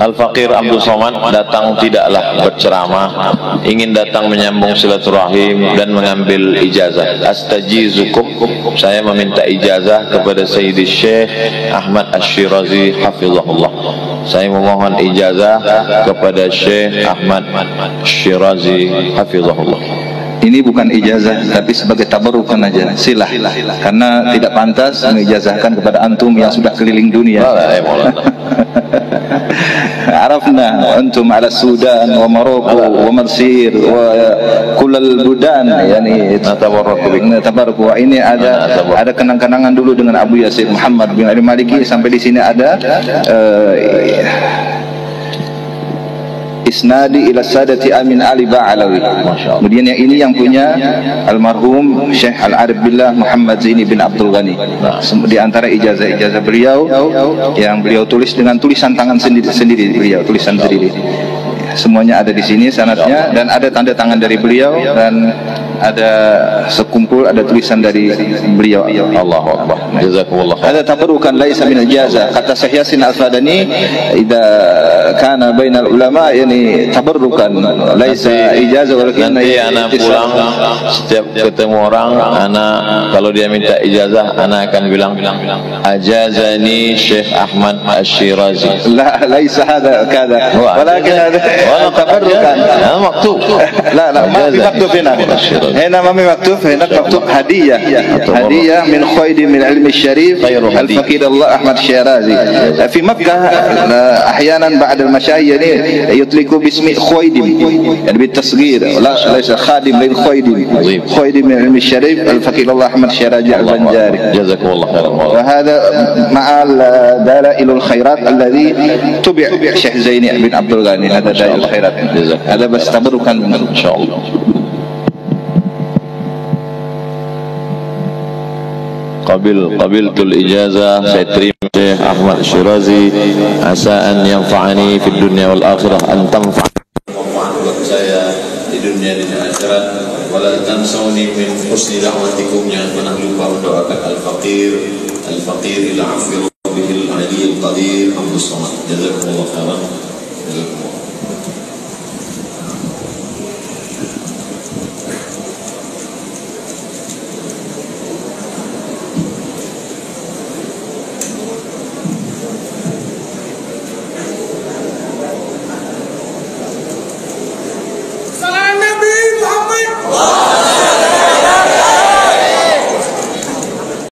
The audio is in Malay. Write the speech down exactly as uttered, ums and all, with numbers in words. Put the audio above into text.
Al-Faqir Abdul Somad datang tidaklah berceramah, ingin datang menyambung silaturahim dan mengambil ijazah. Astajizukum, saya meminta ijazah kepada Sayyidi Syekh Ahmad Ash-Shirazi hafizahullah. Saya memohon ijazah kepada Syekh Ahmad Ash-Shirazi hafizahullah. Ini bukan ijazah, tapi sebagai tabarukan aja, silah. Karena tidak pantas mengijazahkan kepada antum yang sudah keliling dunia. Arafna antum ala Sudan wa Maroko wa Mersir wa kulal budan, yani tabarruku. Ini ada ada kenang-kenangan dulu dengan Abu Yasir Muhammad bin Ali Maliki. Sampai di sini ada uh, isnadi ila sadati Amin Ali Ba'alawi. Kemudian yang ini yang punya almarhum Syekh Al-Arif Billah Muhammad Zaini bin Abdul Ghani. Di antara ijazah-ijazah beliau yang beliau tulis dengan tulisan tangan sendiri, sendiri beliau tulisan sendiri. Semuanya ada di sini sanadnya, dan ada tanda tangan dari beliau, dan ada sekumpul ada tulisan dari beliau. Allahu Akbar. Jazakumullah khair. Ada tabarukan laisa min al-ijazah. Kata Syekh Yasin Al-Fadani, idza kana bainal ulama yani tabarukan laisa ijazah, walakin nanti ana pulang setiap ketemu orang, ana kalau dia minta ijazah, ana akan bilang ajazani Syekh Ahmad Ash-Shirazi. La laisa hada kada, walakin hada wala tabarukan. Ana maktub. La la ma fi maktub hina. هنا ما مكتوب، هناك مكتوب هدية هدية من خويد من علم الشريف الفقير الله أحمد الشيرازي. في مكة أحيانا بعد المشاهير يطلقوا باسم خويد يعني بالتصغير، لا ليس خادم للخويد، خويد من علم الشريف الفقير الله أحمد الشيرازي البنجاري. جزاكم الله خيرا. وهذا مع دلائل الخيرات الذي تبع شيخ زيني بن عبد الغني، هذا دلائل الخيرات. هذا بس تبركا إن شاء الله. Qabil qabiltul ijazah, saya terima Syekh Ahmad Shirazi, asa an yanfa'ani fid dunya wal akhirah, an tanfa'ani buat saya di dunia dan akhirat, wala tansawni min husni da'watikum, jangan pernah lupa mendoakan al-faqir al-faqir ila afi rabbihil aliyyil qadir Abdus Somad. Jazakumullah khairan.